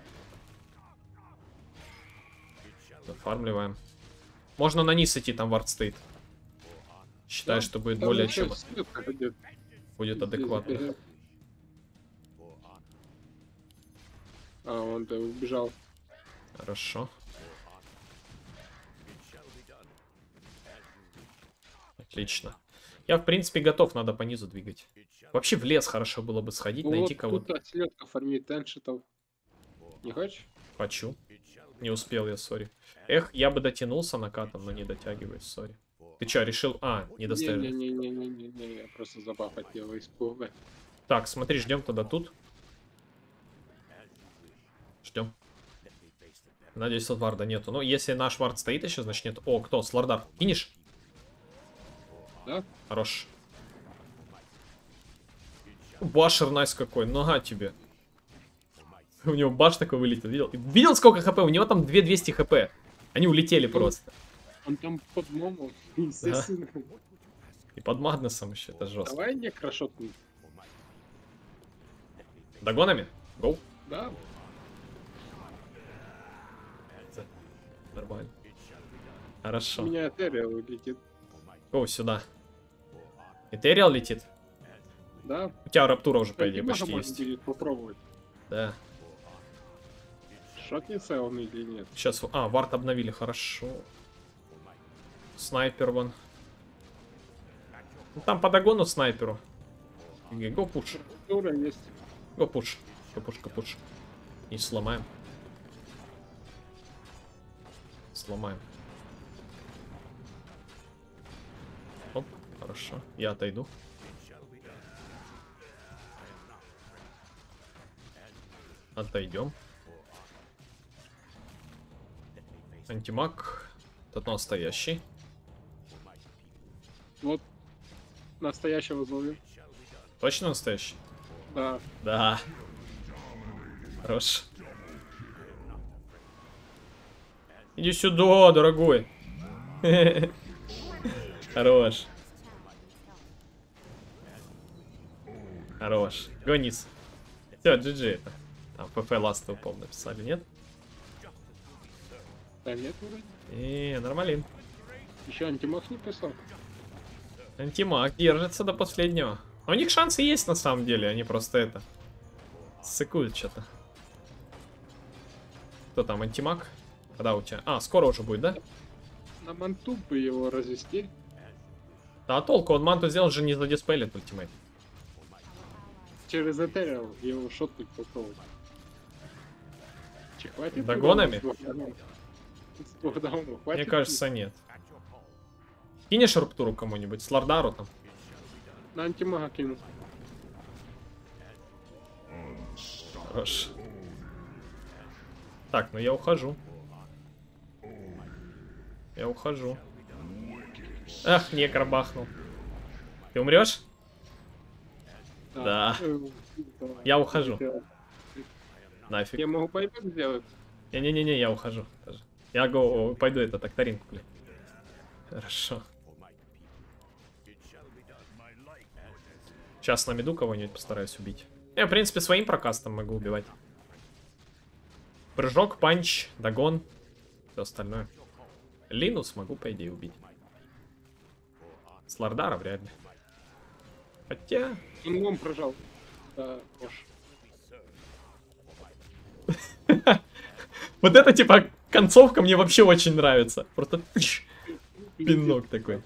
Зафармливаем. Можно на низ идти, там вард стоит. Считаю, что будет Там более еще чем... селедка ходит. Будет адекватно. Здесь А, он-то убежал. Хорошо. Отлично. Я, в принципе, готов, надо по низу двигать. Вообще в лес хорошо было бы сходить, Ну найти вот кого-то. тут селедка фармит эншитов. Не хочешь? Хочу. Не успел я, сори. Эх, я бы дотянулся накатом, но не дотягиваюсь, сори. Ты что, решил... А, не доставил. Не-не-не, я просто забахать его испугать. Так, смотри, ждем тогда тут. Ждем. Надеюсь, от варда нету. Ну, если наш вард стоит еще, значит нет. О, кто? Слардар. Кинешь? Да? Хорош. Башер найс какой. Нога тебе. У него баш такой вылетел. Видел? Видел, сколько хп? У него там 2200 хп. Они улетели просто. Он там под момом, естественно. И под Магнусом еще. Это жестко. Давай не крошотку. Догонами? Гоу. Да? Нормально. У Хорошо. меня Этериал летит. Гоу сюда. Этериал летит? Да? У тебя раптура уже, по идее, Антимага почти можно есть. будет попробовать. Да. Шотнется он или нет? Сейчас... А, вард обновили, хорошо. Снайпер вон. Ну, там по догону снайперу. Го пуш. Тура есть. Го пуш. Го пуш, го пуш. И сломаем. Сломаем. Оп, хорошо. Я отойду. Отойдем. Антимаг. Тот настоящий. Вот настоящего зловия. Точно настоящий? Да. Да. Хорош. Иди сюда, дорогой. Хорош. Хорош. Гонис. Все, GG это. Там ПП ласт упал написали, нет? Да нет, вроде. Нормалин. Еще антимаг не писал. Антимаг держится до последнего. У них шансы есть на самом деле, они просто это... Ссыкуют что-то. Кто там, антимаг? Когда у тебя? А, скоро уже будет, да? На манту бы его развести. Да, а толку, он манту сделал же не за диспелит ультимейт. Через Этериал его шотнуть попробовать. Че, хватит? Догонами? С двух даунов хватит? Мне кажется, нет. Кинешь руптуру кому-нибудь? С Лардару там? На антимага кину. Хорош. Так, ну я ухожу. Я ухожу. Ах, некро бахнул. Ты умрешь? Да. Я ухожу. Нафиг. Я могу пайпер сделать. Не-не-не, я ухожу тоже. Я пойду это Тактарин куплю. Хорошо. Сейчас на миду кого-нибудь постараюсь убить. Я, в принципе, своим прокастом могу убивать. Прыжок, панч, догон. Все остальное. Лину смогу, по идее, убить. С Лардара вряд ли. Хотя... Ингом прожал. Да, уж. Вот это, типа, концовка мне вообще очень нравится. Просто пинок такой.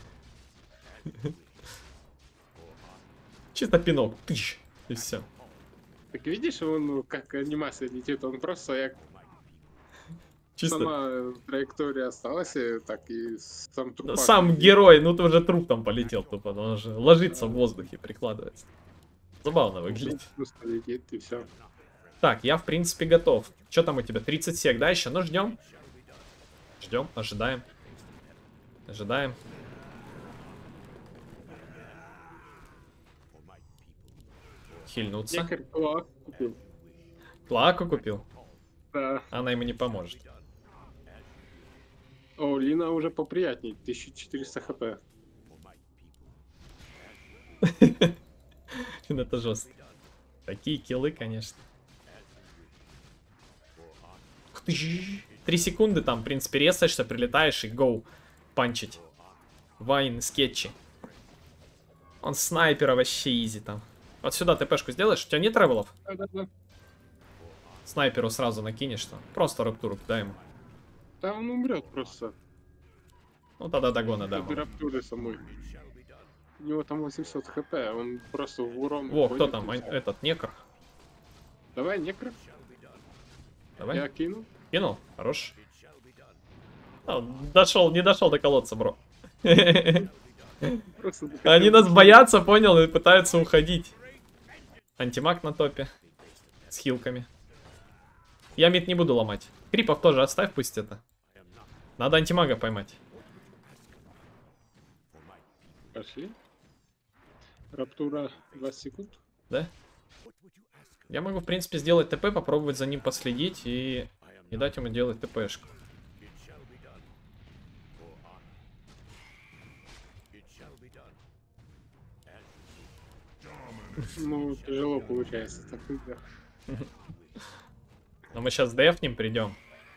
Чисто пинок. И все. Так видишь, он как анимация летит, он просто як Чисто... сама траектория осталась, и так и сам трупак. Сам герой, ну ты уже труп там полетел тупо, он же ложится в воздухе, прикладывается. Забавно выглядит. Просто летит, и все. Так, я в принципе готов. Что там у тебя? 30 сек, да, еще? Ну, ждем. Ждем, ожидаем. Ожидаем. Хильнуться. Лекарь Клоак купил. Клаку купил. Да. Она ему не поможет. О, Лина уже поприятней, 1400 хп. Это жестко. Такие киллы, конечно. 3 секунды там, в принципе, резаешься, прилетаешь и гоу панчить. Вайн, скетчи. Он снайпера вообще изи там. Вот сюда ТПшку сделаешь, у тебя нет тревелов? Да. Снайперу сразу накинешь там. Просто раптуру дай ему. Да он умрет просто. Ну тогда догона дам. От раптуры самой. У него там 800 хп, он просто в урон. Во, кто ходит там? и всё. Этот, некр. Давай, некро. Давай. Я кину. Кинул? Хорош. Дошел, не дошел до колодца, бро. Просто Они нас боятся, понял, и пытаются уходить. Антимаг на топе. С хилками. Я мид не буду ломать. Крипов тоже оставь, пусть это. Надо антимага поймать. Пошли. Раптура 20 секунд. Да? Я могу, в принципе, сделать ТП, попробовать за ним последить и не дать ему делать ТПшку. Ну, тяжело получается. Так, да. Но мы сейчас дефнем придем.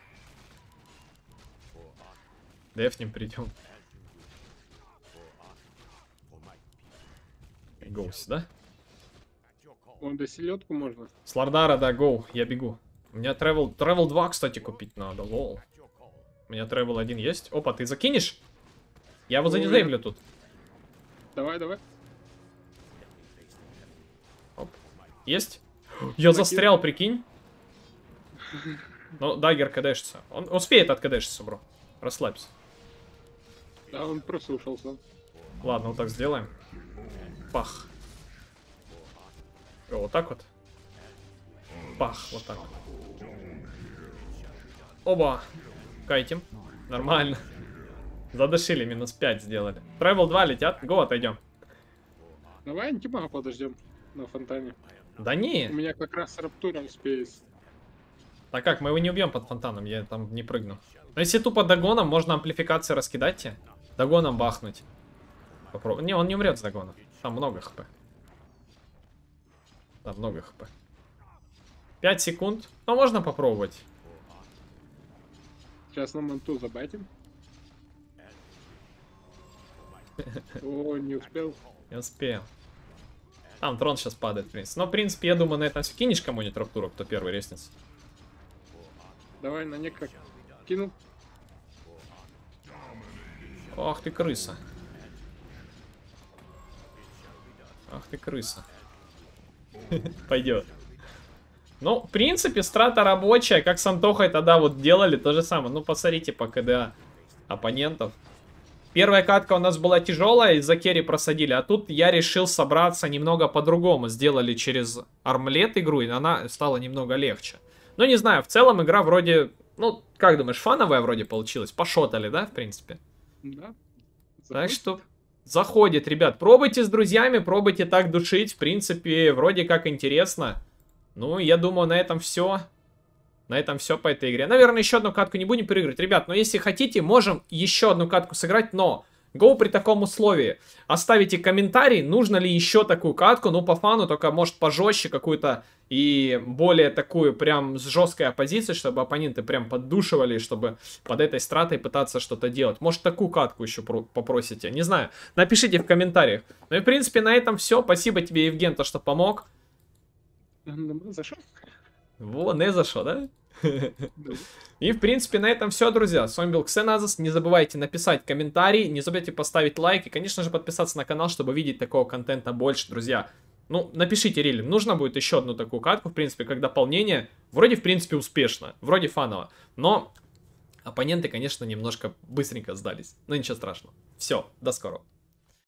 Дефнем придем. Гоу сюда. Он до селедку можно. С Лардара, да, гоу, я бегу. У меня travel 2, кстати, купить надо, лол. У меня travel 1 есть. Опа, ты закинешь? Я его задизейвлю тут. Давай, давай. Оп. Есть? Я застрял, прикинь. Ну, даггер кдэшится. Он успеет откдэшиться, бро. Расслабься. Да, он просто ушел сам. Ладно, вот так сделаем. Пах. О, вот так вот. Пах, вот так. Оба. Кайтим. Нормально. Задушили, минус 5 сделали. Travel 2 летят. Го, отойдем. Давай антимага подождем на фонтане. Да не. У меня как раз раптура успеет. Так как, мы его не убьем под фонтаном, я там не прыгну. Но если тупо догоном, можно амплификации раскидать тебе. Догоном бахнуть. Попробуй. Не, он не умрет с догона. Там много хп. Там много хп. 5 секунд. Но можно попробовать. Сейчас на манту забайтим. О, не успел. Не успел. Там трон сейчас падает, в принципе. Но, в принципе, я думаю, на этом все. Кинешь кому-нибудь раптуру, кто первый резнится. Давай на некак. Кинул. Ах ты крыса. Ах ты крыса. Пойдет. Ну, в принципе, страта рабочая, как с Антохой тогда вот делали, то же самое. Ну, посмотрите по КДА оппонентов. Первая катка у нас была тяжелая, из-за керри просадили, а тут я решил собраться немного по-другому. Сделали через армлет игру, и она стала немного легче. Ну, не знаю, в целом игра вроде, ну, как думаешь, фановая вроде получилась? Пошотали, да, в принципе? Да. Так что заходит, ребят. Пробуйте с друзьями, пробуйте так душить. В принципе, вроде как интересно. Ну, я думаю, на этом все. На этом все по этой игре. Наверное, еще одну катку не будем переигрывать. Ребят, но если хотите, можем еще одну катку сыграть, но... Go при таком условии. Оставите комментарий, нужно ли еще такую катку. Ну, по фану, только может пожестче какую-то и более такую прям с жесткой оппозицией, чтобы оппоненты прям поддушивали, чтобы под этой стратой пытаться что-то делать. Может, такую катку еще попросите. Не знаю. Напишите в комментариях. Ну и, в принципе, на этом все. Спасибо тебе, Евген, то, что помог. Зашел? Во, не за что, да? И, в принципе, на этом все, друзья. С вами был Ксеназос. Не забывайте написать комментарий, не забывайте поставить лайк и, конечно же, подписаться на канал, чтобы видеть такого контента больше, друзья. Ну, напишите, Рили, нужно будет еще одну такую катку, в принципе, как дополнение. Вроде, в принципе, успешно, вроде фаново. Но оппоненты, конечно, немножко быстренько сдались. Но ничего страшного. Все, до скорого.